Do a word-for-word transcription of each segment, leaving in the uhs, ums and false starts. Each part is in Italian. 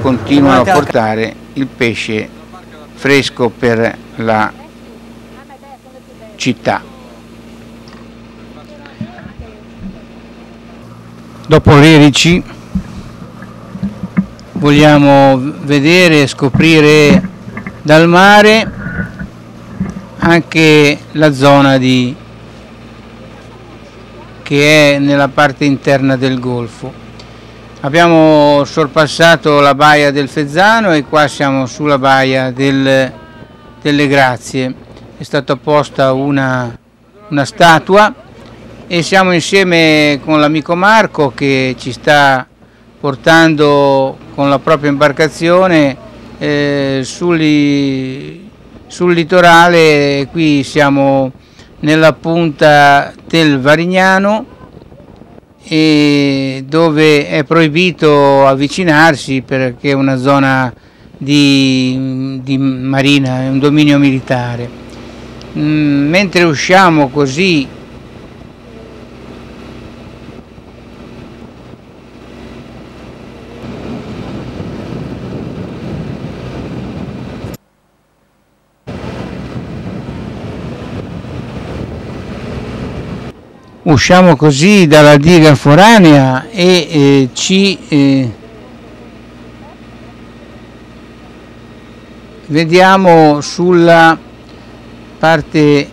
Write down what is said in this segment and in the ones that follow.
continuano a portare il pesce fresco per la città. Dopo Lerici vogliamo vedere e scoprire dal mare anche la zona di, che è nella parte interna del golfo. Abbiamo sorpassato la baia del Fezzano e qua siamo sulla baia del, delle Grazie. È stata posta una, una statua e siamo insieme con l'amico Marco che ci sta portando con la propria imbarcazione eh, sul, sul litorale. Qui siamo nella punta del Varignano, e dove è proibito avvicinarsi perché è una zona di, di marina, è un dominio militare. Mm, mentre usciamo così usciamo così dalla diga foranea e eh, ci eh, vediamo sulla parte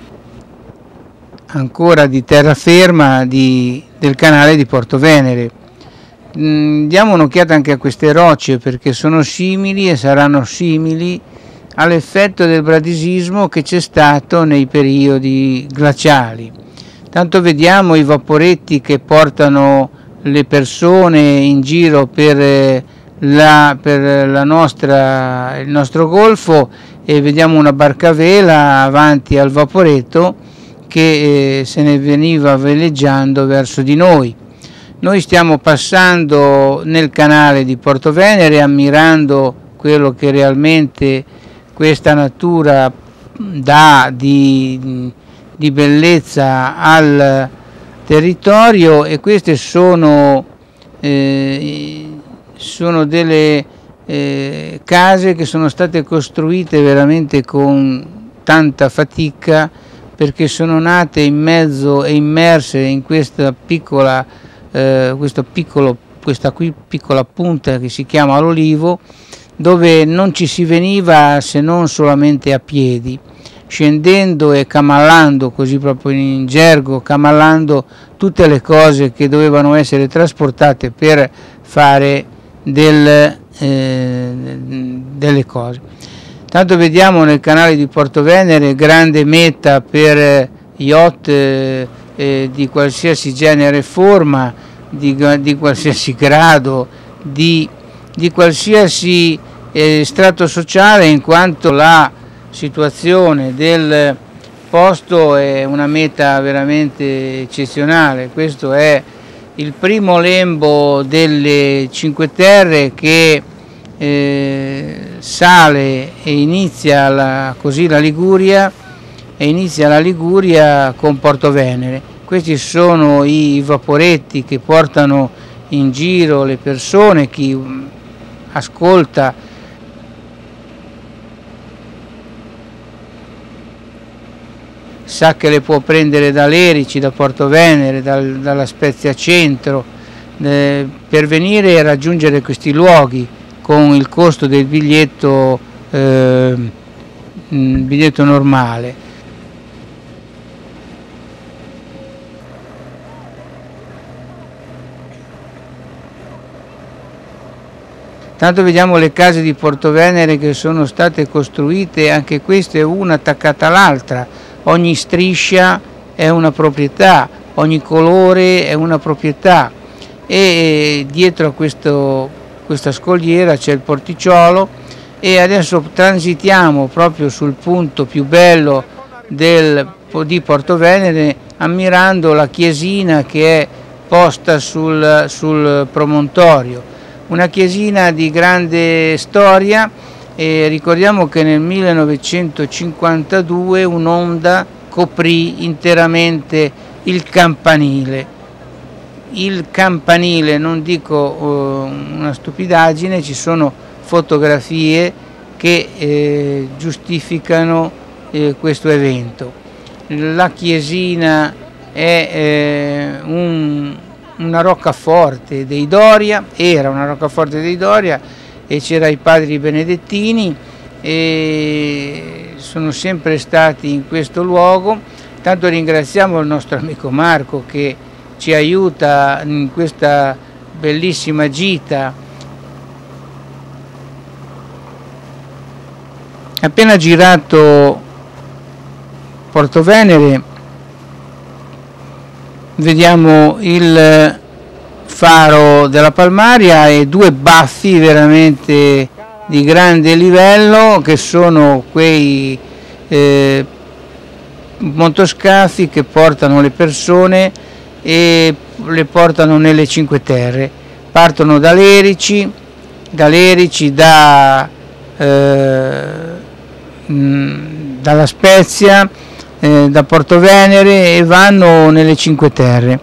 ancora di terraferma di, del canale di Porto Venere. Mm, diamo un'occhiata anche a queste rocce perché sono simili e saranno simili all'effetto del bradisismo che c'è stato nei periodi glaciali. Tanto vediamo i vaporetti che portano le persone in giro per, la, per la nostra, il nostro golfo, e vediamo una barca a vela avanti al vaporetto che eh, se ne veniva veleggiando verso di noi. Noi stiamo passando nel canale di Porto Venere ammirando quello che realmente questa natura dà di di bellezza al territorio, e queste sono, eh, sono delle eh, case che sono state costruite veramente con tanta fatica, perché sono nate in mezzo e immerse in questa piccola, eh, questo piccolo, questa qui piccola punta che si chiama l'Olivo, dove non ci si veniva se non solamente a piedi, scendendo e camallando, così proprio in gergo, camallando tutte le cose che dovevano essere trasportate per fare del, eh, delle cose. Tanto vediamo nel canale di Porto Venere grande meta per yacht eh, eh, di qualsiasi genere e forma, di, di qualsiasi grado, di, di qualsiasi eh, strato sociale, in quanto la situazione del posto è una meta veramente eccezionale. Questo è il primo lembo delle Cinque Terre che eh, sale e inizia la, così la Liguria e inizia la Liguria con Porto Venere. Questi sono i vaporetti che portano in giro le persone. Chi ascolta sa che le può prendere da Lerici, da Porto Venere, dal, dalla Spezia Centro, eh, per venire e raggiungere questi luoghi con il costo del biglietto, eh, biglietto normale. Tanto vediamo le case di Porto Venere che sono state costruite, anche queste una attaccata all'altra. Ogni striscia è una proprietà, ogni colore è una proprietà, e dietro a questo, questa scogliera c'è il porticciolo, e adesso transitiamo proprio sul punto più bello del, di Porto Venere, ammirando la chiesina che è posta sul, sul promontorio. Una chiesina di grande storia. E ricordiamo che nel millenovecentocinquantadue un'onda coprì interamente il campanile. Il campanile, non dico uh, una stupidaggine, ci sono fotografie che eh, giustificano eh, questo evento. La chiesina è eh, un, una roccaforte dei Doria, era una roccaforte dei Doria, e c'era i padri benedettini e sono sempre stati in questo luogo. Tanto ringraziamo il nostro amico Marco che ci aiuta in questa bellissima gita. Appena girato Porto Venere vediamo il faro della Palmaria e due baffi veramente di grande livello, che sono quei eh, motoscafi che portano le persone e le portano nelle Cinque Terre. Partono da Lerici, da, Lerici, da eh, mh, dalla Spezia, eh, da Porto Venere, e vanno nelle Cinque Terre.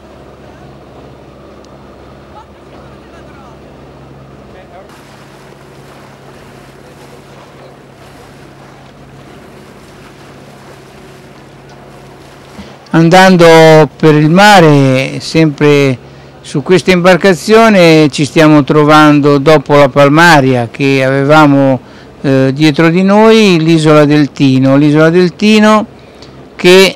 Andando per il mare, sempre su questa imbarcazione, ci stiamo trovando, dopo la Palmaria che avevamo eh, dietro di noi, l'isola del Tino, l'isola del Tino che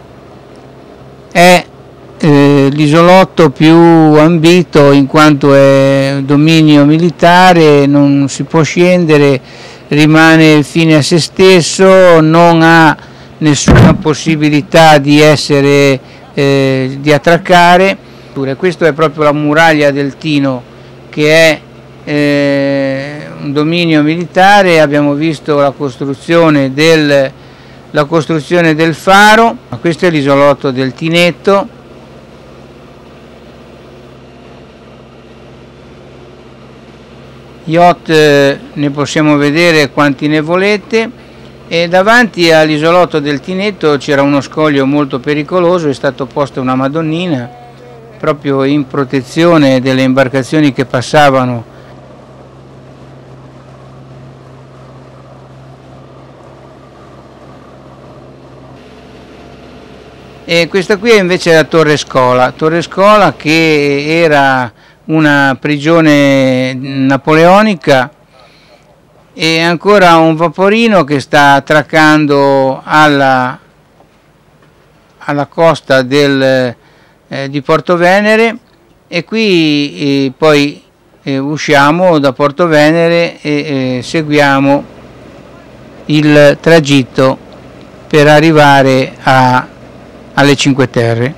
è eh, l'isolotto più ambito in quanto è dominio militare, non si può scendere, rimane fine a se stesso, non ha nessuna possibilità di essere eh, di attraccare. Questa è proprio la muraglia del Tino, che è eh, un dominio militare. Abbiamo visto la costruzione del, la costruzione del faro. Questo è l'isolotto del Tinetto. Yacht, eh, ne possiamo vedere quanti ne volete. E davanti all'isolotto del Tinetto c'era uno scoglio molto pericoloso, è stato posta una Madonnina proprio in protezione delle imbarcazioni che passavano. E questa qui è invece la Torre Scola, Torre Scola che era una prigione napoleonica, e ancora un vaporino che sta attraccando alla, alla costa del, eh, di Porto Venere, e qui eh, poi eh, usciamo da Porto Venere e eh, seguiamo il tragitto per arrivare a, alle Cinque Terre.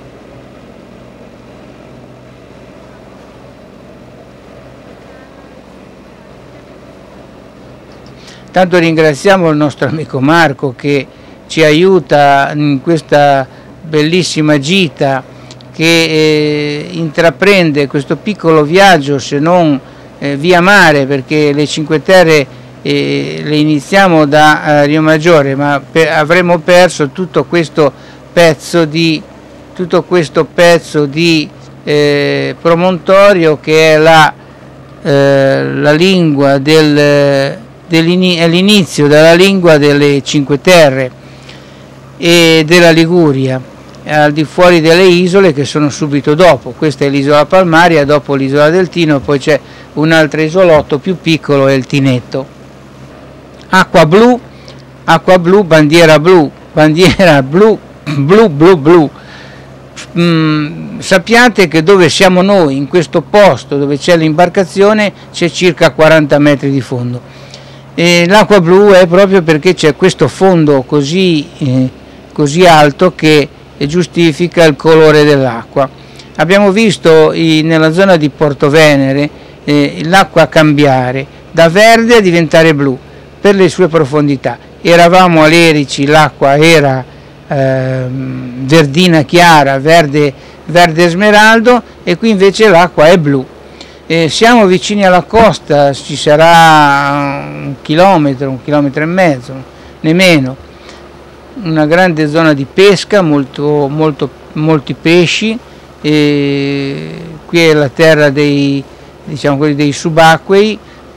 Tanto ringraziamo il nostro amico Marco che ci aiuta in questa bellissima gita, che eh, intraprende questo piccolo viaggio, se non eh, via mare, perché le Cinque Terre eh, le iniziamo da eh, Rio Maggiore, ma per, avremmo perso tutto questo pezzo di, tutto questo pezzo di eh, promontorio che è la, eh, la lingua del... è l'inizio della lingua delle Cinque Terre e della Liguria, al di fuori delle isole che sono subito dopo. Questa è l'isola Palmaria, dopo l'isola del Tino, poi c'è un altro isolotto più piccolo, è il Tinetto. Acqua blu, acqua blu, bandiera blu, bandiera blu, blu, blu, blu. Mm, sappiate che dove siamo noi, in questo posto dove c'è l'imbarcazione, c'è circa quaranta metri di fondo. L'acqua blu è proprio perché c'è questo fondo così, eh, così alto che giustifica il colore dell'acqua. Abbiamo visto i, nella zona di Porto Venere eh, l'acqua cambiare da verde a diventare blu per le sue profondità. Eravamo a Lerici, l'acqua era eh, verdina chiara, verde, verde smeraldo, e qui invece l'acqua è blu. Eh, siamo vicini alla costa, ci sarà un chilometro, un chilometro e mezzo, nemmeno. Una grande zona di pesca, molto, molto, molti pesci. E qui è la terra dei, diciamo, dei subacquei,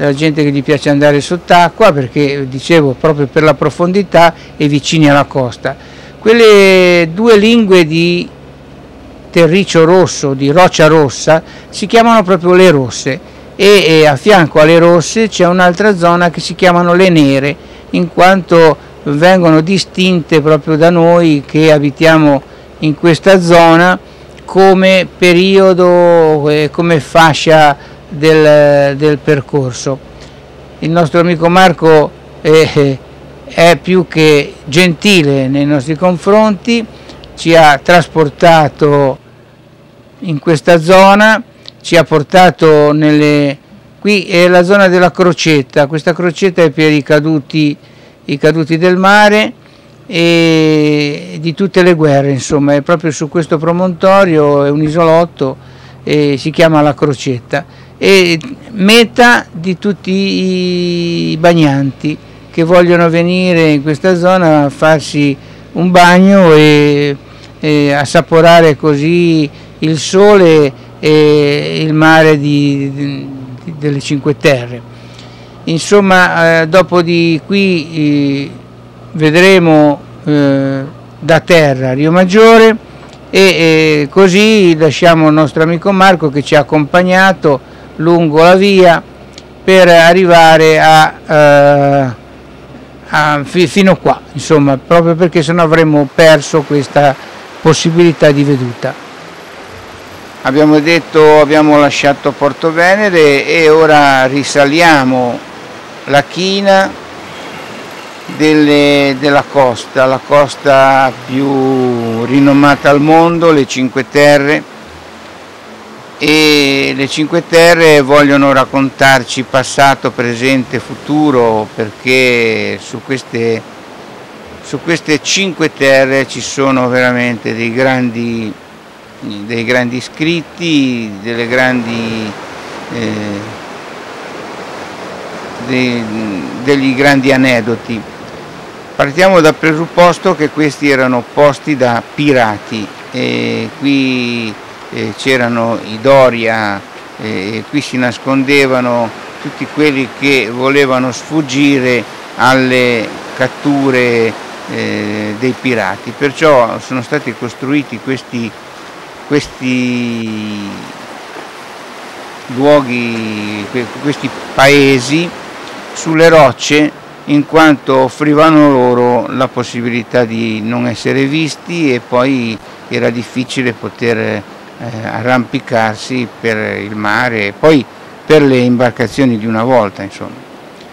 della gente che gli piace andare sott'acqua, perché dicevo proprio per la profondità e vicini alla costa. Quelle due lingue di terriccio rosso, di roccia rossa, si chiamano proprio le rosse, e, e a fianco alle rosse c'è un'altra zona che si chiamano le nere, in quanto vengono distinte proprio da noi che abitiamo in questa zona come periodo e come fascia del, del percorso. Il nostro amico Marco è, è più che gentile nei nostri confronti, ci ha trasportato in questa zona, ci ha portato nelle... qui è la zona della crocetta, questa crocetta è per i caduti, i caduti del mare e di tutte le guerre, insomma, è proprio su questo promontorio, è un isolotto e si chiama la Crocetta, e meta di tutti i bagnanti che vogliono venire in questa zona a farsi un bagno e, e assaporare così il sole e il mare di, di, delle Cinque Terre. Insomma, eh, dopo di qui eh, vedremo eh, da terra Rio Maggiore e eh, così lasciamo il nostro amico Marco che ci ha accompagnato lungo la via per arrivare a, eh, a, fino qua, insomma, proprio perché sennò avremmo perso questa possibilità di veduta. Abbiamo detto, abbiamo lasciato Porto Venere e ora risaliamo la china delle, della costa, la costa più rinomata al mondo, le Cinque Terre, e le Cinque Terre vogliono raccontarci passato, presente, futuro, perché su queste, su queste Cinque Terre ci sono veramente dei grandi dei grandi scritti, delle grandi, eh, dei, degli grandi aneddoti. Partiamo dal presupposto che questi erano posti da pirati, e qui eh, c'erano i Doria, eh, e qui si nascondevano tutti quelli che volevano sfuggire alle catture eh, dei pirati, perciò sono stati costruiti questi questi luoghi, questi paesi sulle rocce, in quanto offrivano loro la possibilità di non essere visti e poi era difficile poter eh, arrampicarsi per il mare e poi per le imbarcazioni di una volta, insomma.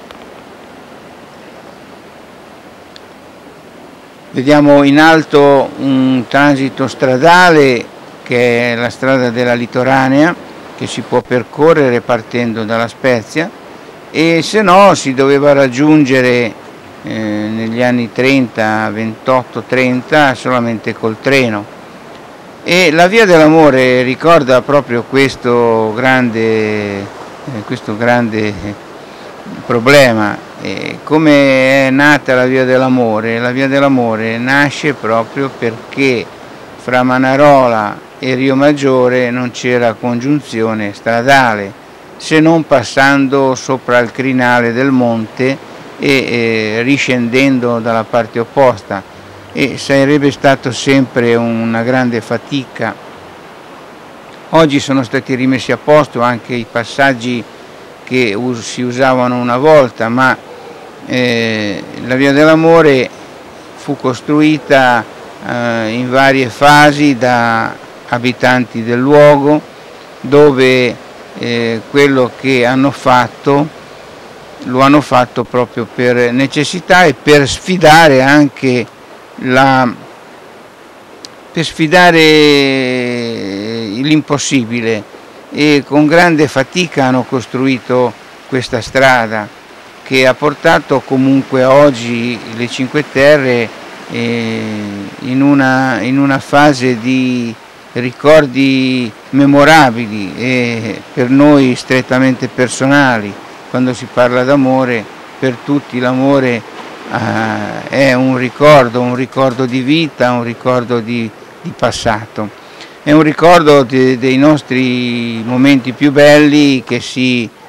Vediamo in alto un transito stradale che è la strada della Litoranea, che si può percorrere partendo dalla Spezia, e se no si doveva raggiungere eh, negli anni trenta, ventotto trenta solamente col treno. E la Via dell'Amore ricorda proprio questo grande, eh, questo grande problema. E come è nata la Via dell'Amore? La Via dell'Amore nasce proprio perché fra Manarola e Rio Maggiore non c'era congiunzione stradale, se non passando sopra il crinale del monte e eh, riscendendo dalla parte opposta, e sarebbe stato sempre una grande fatica. Oggi sono stati rimessi a posto anche i passaggi che us- si usavano una volta, ma eh, la Via dell'Amore fu costruita eh, in varie fasi da abitanti del luogo, dove eh, quello che hanno fatto lo hanno fatto proprio per necessità e per sfidare anche la per sfidare l'impossibile, e con grande fatica hanno costruito questa strada che ha portato comunque oggi le Cinque Terre eh, in una, in una fase di ricordi memorabili e per noi strettamente personali. Quando si parla d'amore, per tutti l'amore eh, è un ricordo, un ricordo di vita, un ricordo di, di passato, è un ricordo de, dei nostri momenti più belli che si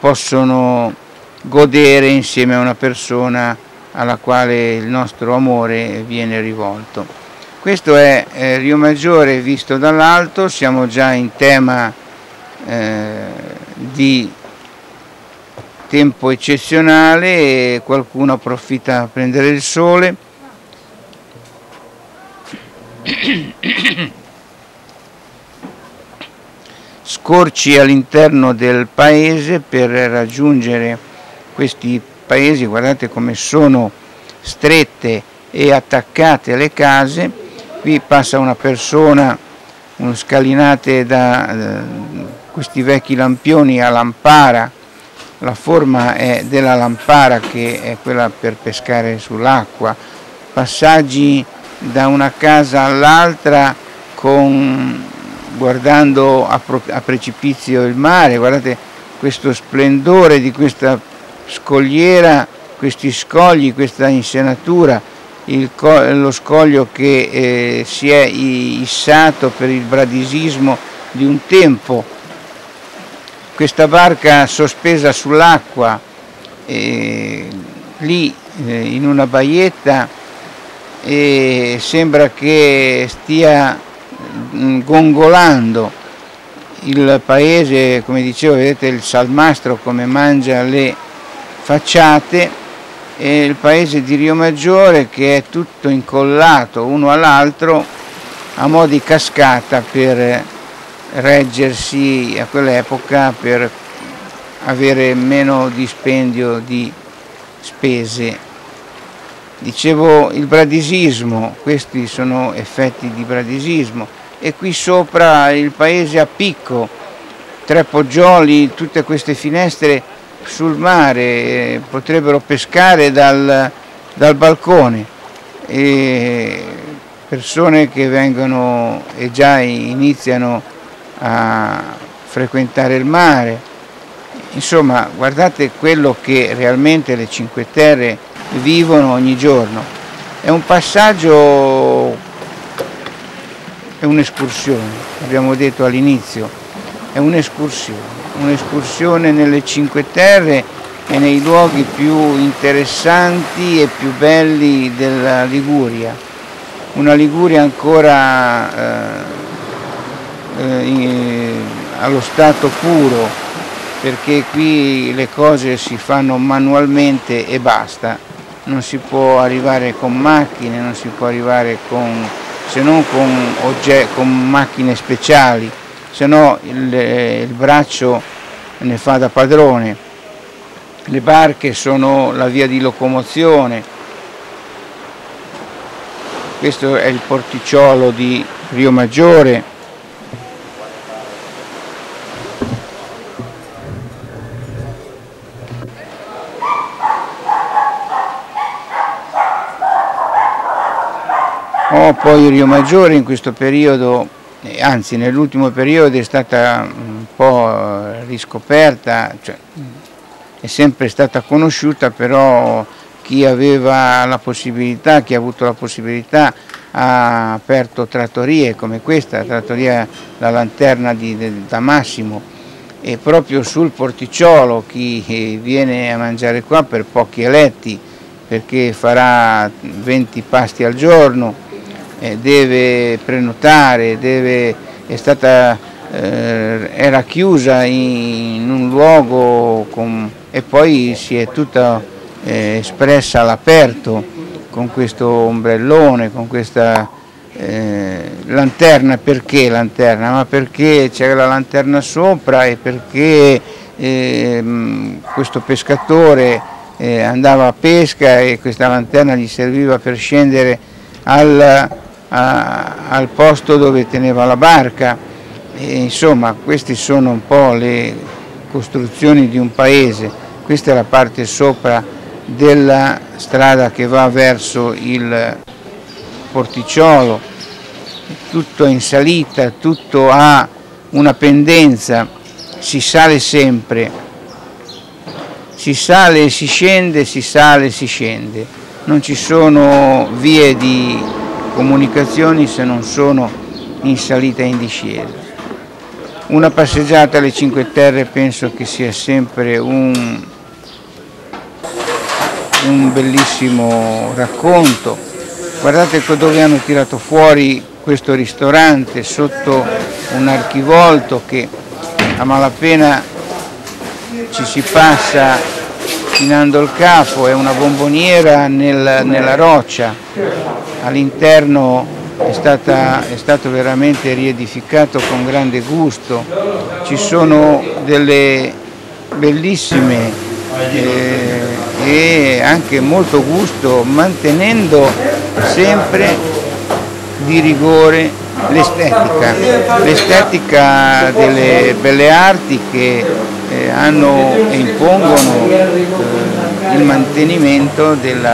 possono godere insieme a una persona alla quale il nostro amore viene rivolto. Questo è eh, Riomaggiore visto dall'alto. Siamo già in tema eh, di tempo eccezionale e qualcuno approfitta a prendere il sole. Scorci all'interno del paese per raggiungere questi paesi, guardate come sono strette e attaccate le case. Qui passa una persona, uno scalinate da eh, questi vecchi lampioni a lampara. La forma è della lampara, che è quella per pescare sull'acqua, passaggi da una casa all'altra con, guardando a, a precipizio il mare. Guardate questo splendore di questa scogliera, questi scogli, questa insenatura, il, lo scoglio che eh, si è issato per il bradisismo di un tempo. Questa barca sospesa sull'acqua, eh, lì eh, in una baietta, e sembra che stia mh, gongolando il paese. Come dicevo, vedete il salmastro come mangia le facciate, e il paese di Riomaggiore che è tutto incollato uno all'altro a mo' di cascata per reggersi a quell'epoca, per avere meno dispendio di spese. Dicevo il bradisismo, questi sono effetti di bradisismo, e qui sopra il paese a picco, tre poggioli, tutte queste finestre sul mare, potrebbero pescare dal, dal balcone, e persone che vengono e già iniziano a frequentare il mare. Insomma, guardate quello che realmente le Cinque Terre vivono ogni giorno. È un passaggio, è un'escursione, abbiamo detto all'inizio, è un'escursione, un'escursione nelle Cinque Terre e nei luoghi più interessanti e più belli della Liguria. Una Liguria ancora eh, Eh, allo stato puro, perché qui le cose si fanno manualmente e basta. Non si può arrivare con macchine, non si può arrivare con, se non con, ogget, con macchine speciali, se no il, il braccio ne fa da padrone. Le barche sono la via di locomozione. Questo è il porticciolo di Riomaggiore. Oh, poi Riomaggiore in questo periodo, anzi nell'ultimo periodo, è stata un po' riscoperta, cioè è sempre stata conosciuta, però chi aveva la possibilità, chi ha avuto la possibilità, ha aperto trattorie come questa, la trattoria La Lanterna di, di, da Massimo, e proprio sul porticciolo chi viene a mangiare qua per pochi eletti, perché farà venti pasti al giorno, eh, deve prenotare, deve, è stata, eh, era chiusa in, in un luogo con, e poi si è tutta eh, espressa all'aperto con questo ombrellone, con questa eh, lanterna. Perché lanterna? Ma perché c'era la lanterna sopra e perché eh, questo pescatore eh, andava a pesca e questa lanterna gli serviva per scendere al, a, al posto dove teneva la barca. E, insomma, queste sono un po' le costruzioni di un paese. Questa è la parte sopra della strada che va verso il porticciolo, tutto in salita, tutto ha una pendenza, si sale sempre, si sale e si scende, si sale e si scende, non ci sono vie di comunicazioni se non sono in salita e in discesa. Una passeggiata alle Cinque Terre penso che sia sempre un, un bellissimo racconto. Guardate dove hanno tirato fuori questo ristorante, sotto un archivolto che a malapena ci si passa chinando il capo, è una bomboniera nel, nella roccia, all'interno è, stata, è stato veramente riedificato con grande gusto, ci sono delle bellissime eh, e anche molto gusto, mantenendo sempre di rigore l'estetica, l'estetica delle belle arti che eh, hanno e impongono eh, il mantenimento della,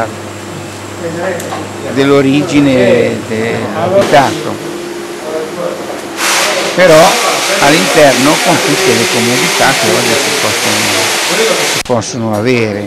dell'origine dell'abitato, però all'interno con tutte le comodità che oggi si possono, si possono avere.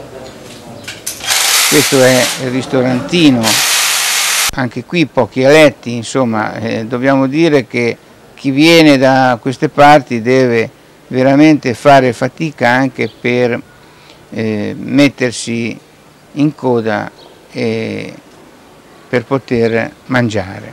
Questo è il ristorantino, anche qui pochi letti, insomma, eh, dobbiamo dire che chi viene da queste parti deve veramente fare fatica anche per eh, mettersi in coda e per poter mangiare.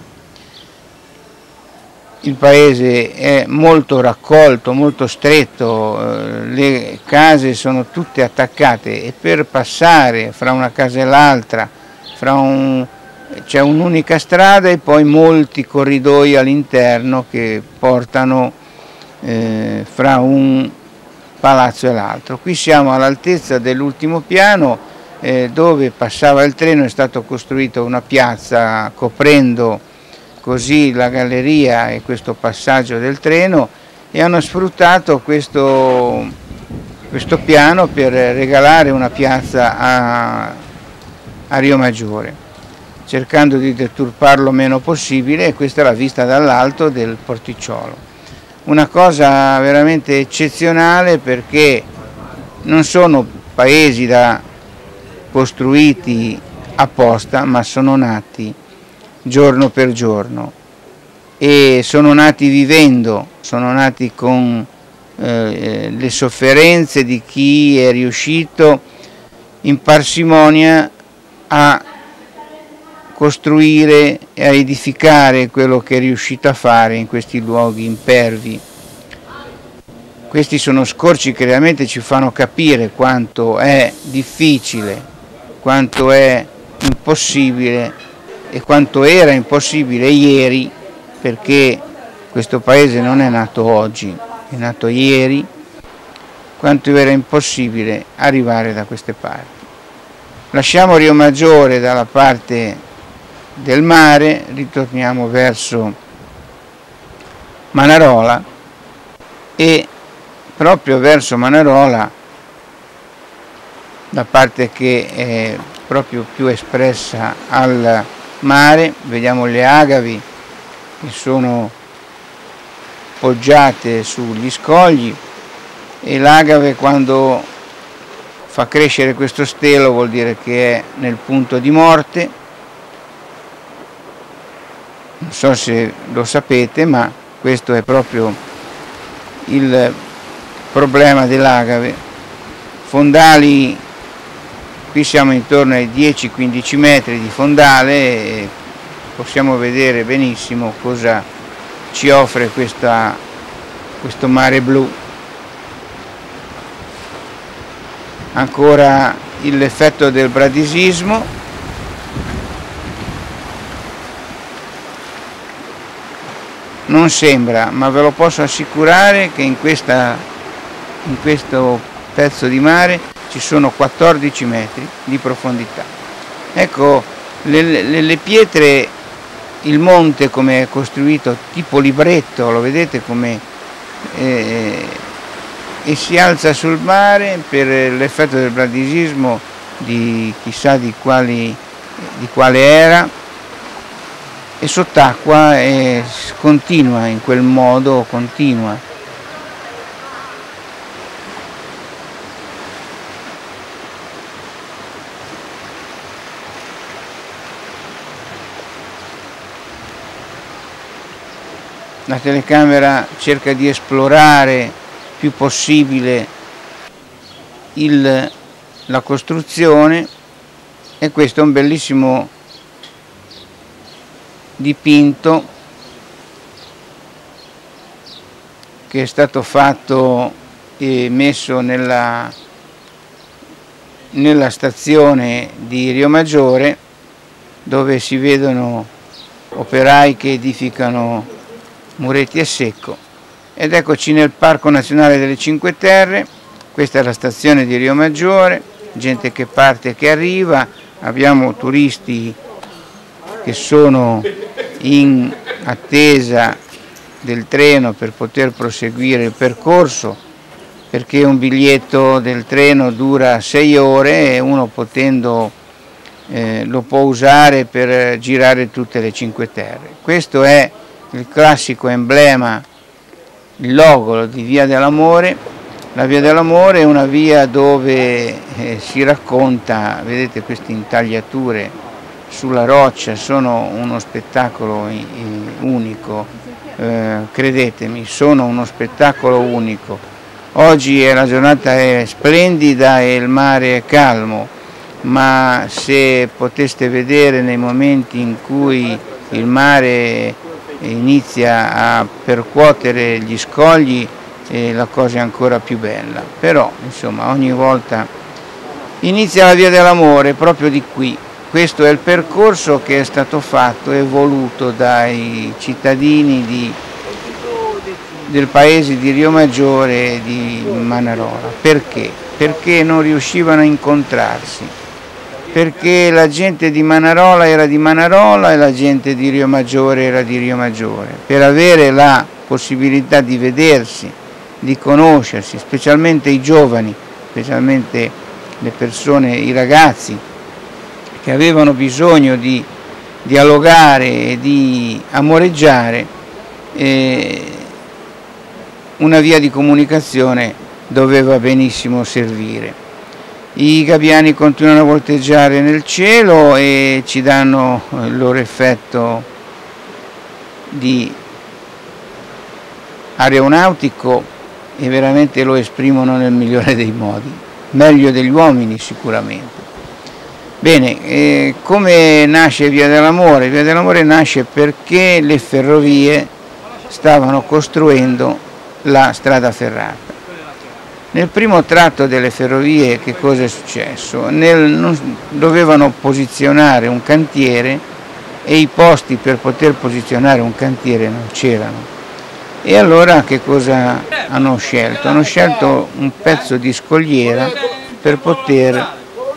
Il paese è molto raccolto, molto stretto, eh, le case sono tutte attaccate e per passare fra una casa e l'altra, fra un c'è un'unica strada e poi molti corridoi all'interno che portano eh, fra un palazzo e l'altro. Qui siamo all'altezza dell'ultimo piano eh, dove passava il treno, è stata costruita una piazza coprendo così la galleria e questo passaggio del treno e hanno sfruttato questo, questo piano per regalare una piazza a, a Rio Maggiore, cercando di deturparlo meno possibile, e questa è la vista dall'alto del porticciolo. Una cosa veramente eccezionale, perché non sono paesi da costruiti apposta, ma sono nati giorno per giorno e sono nati vivendo, sono nati con eh, le sofferenze di chi è riuscito in parsimonia a costruire e a edificare quello che è riuscito a fare in questi luoghi impervi. Questi sono scorci che realmente ci fanno capire quanto è difficile, quanto è impossibile e quanto era impossibile ieri, perché questo paese non è nato oggi, è nato ieri, quanto era impossibile arrivare da queste parti. Lasciamo Rio Maggiore dalla parte del mare, ritorniamo verso Manarola e proprio verso Manarola, la parte che è proprio più espressa al mare, vediamo le agavi che sono poggiate sugli scogli, e l'agave quando fa crescere questo stelo vuol dire che è nel punto di morte. Non so se lo sapete, ma questo è proprio il problema dell'agave. Fondali, qui siamo intorno ai dieci quindici metri di fondale e possiamo vedere benissimo cosa ci offre questa, questo mare blu. Ancora l'effetto del bradisismo, non sembra, ma ve lo posso assicurare che in, questa, in questo pezzo di mare ci sono quattordici metri di profondità. Ecco, le, le, le pietre, il monte come è costruito, tipo libretto, lo vedete come eh, e si alza sul mare per l'effetto del bradisismo di chissà di, quali, di quale era, e sott'acqua e continua in quel modo, continua. la telecamera cerca di esplorare più possibile il, la costruzione, e questo è un bellissimo dipinto che è stato fatto e messo nella, nella stazione di Rio Maggiore, dove si vedono operai che edificano muretti a secco. Ed eccoci nel Parco Nazionale delle Cinque Terre. Questa è la stazione di Rio Maggiore, gente che parte e che arriva, abbiamo turisti che sono in attesa del treno per poter proseguire il percorso, perché un biglietto del treno dura sei ore e uno, potendo, eh, lo può usare per girare tutte le Cinque Terre. Questo è il classico emblema, il logo di Via dell'Amore. La Via dell'Amore è una via dove eh, si racconta, vedete queste intagliature sulla roccia, sono uno spettacolo eh, unico, eh, credetemi, sono uno spettacolo unico. Oggi è, la giornata è splendida e il mare è calmo, ma se poteste vedere nei momenti in cui il mare inizia a percuotere gli scogli, e la cosa è ancora più bella. Però insomma ogni volta inizia la Via dell'Amore proprio di qui. Questo è il percorso che è stato fatto e voluto dai cittadini di, del paese di Rio Maggiore e di Manarola. Perché? Perché non riuscivano a incontrarsi, perché la gente di Manarola era di Manarola e la gente di Rio Maggiore era di Rio Maggiore. Per avere la possibilità di vedersi, di conoscersi, specialmente i giovani, specialmente le persone, i ragazzi che avevano bisogno di dialogare e di amoreggiare, eh, una via di comunicazione doveva benissimo servire. I gabbiani continuano a volteggiare nel cielo e ci danno il loro effetto di aeronautico e veramente lo esprimono nel migliore dei modi, meglio degli uomini sicuramente. Bene, eh, come nasce Via dell'Amore? Via dell'Amore nasce perché le ferrovie stavano costruendo la strada ferrata. Nel primo tratto delle ferrovie che cosa è successo? Nel, non, dovevano posizionare un cantiere e i posti per poter posizionare un cantiere non c'erano. E allora che cosa hanno scelto? Hanno scelto un pezzo di scogliera per poter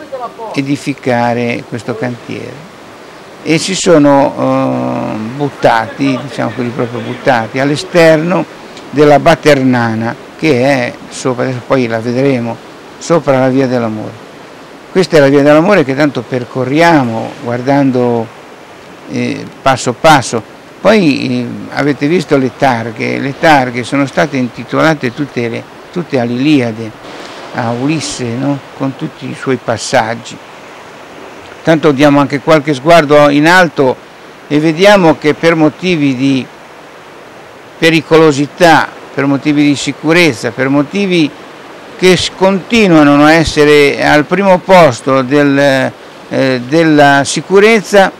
edificare questo cantiere e si sono eh, buttati, diciamo così, proprio buttati all'esterno della Baternana, che è sopra, adesso poi la vedremo, sopra la Via dell'Amore. Questa è la Via dell'Amore che tanto percorriamo guardando eh, passo passo. Poi eh, avete visto le targhe, le targhe sono state intitolate tutte, le, tutte all'Iliade, a Ulisse, no? Con tutti i suoi passaggi. Tanto diamo anche qualche sguardo in alto e vediamo che per motivi di pericolosità, per motivi di sicurezza, per motivi che continuano a essere al primo posto del, eh, della sicurezza,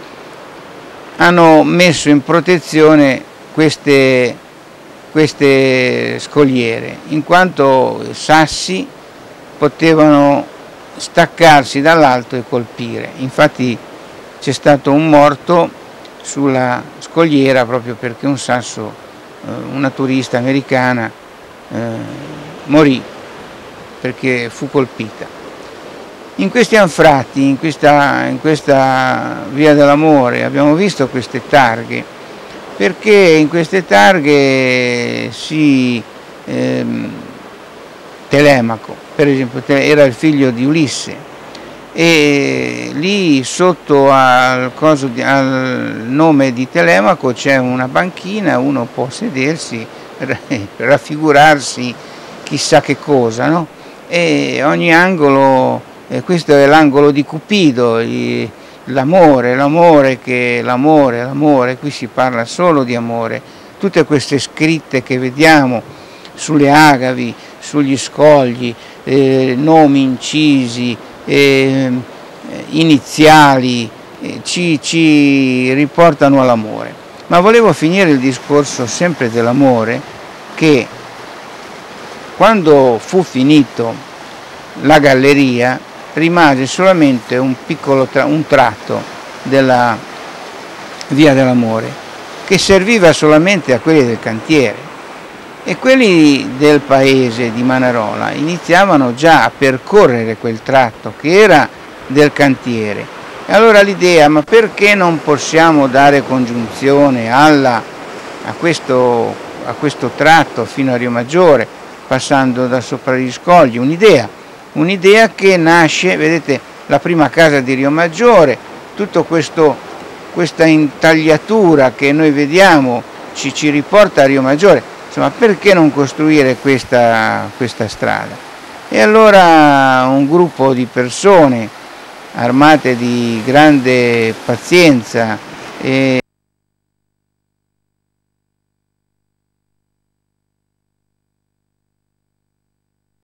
hanno messo in protezione queste, queste scogliere, in quanto sassi potevano staccarsi dall'alto e colpire. Infatti c'è stato un morto sulla scogliera proprio perché un sasso, eh, una turista americana, eh, morì perché fu colpita. In questi anfratti, in questa, in questa Via dell'Amore, abbiamo visto queste targhe, perché in queste targhe si, ehm, Telemaco, per esempio, era il figlio di Ulisse, e lì sotto al, coso di, al nome di Telemaco c'è una banchina, uno può sedersi, raffigurarsi chissà che cosa, no? E ogni angolo... E questo è l'angolo di Cupido, l'amore, l'amore che l'amore, l'amore, qui si parla solo di amore, tutte queste scritte che vediamo sulle agavi, sugli scogli, eh, nomi incisi, eh, iniziali, eh, ci, ci riportano all'amore. Ma volevo finire il discorso sempre dell'amore, che quando fu finito la galleria rimase solamente un piccolo tra un tratto della via dell'amore, che serviva solamente a quelli del cantiere, e quelli del paese di Manarola iniziavano già a percorrere quel tratto che era del cantiere. E allora l'idea, ma perché non possiamo dare congiunzione alla, a, questo, a questo tratto fino a Rio Maggiore, passando da sopra gli scogli? Un'idea, un'idea che nasce, vedete, la prima casa di Rio Maggiore, tutto questo, questa intagliatura che noi vediamo ci, ci riporta a Rio Maggiore. Insomma, perché non costruire questa, questa strada? E allora un gruppo di persone armate di grande pazienza e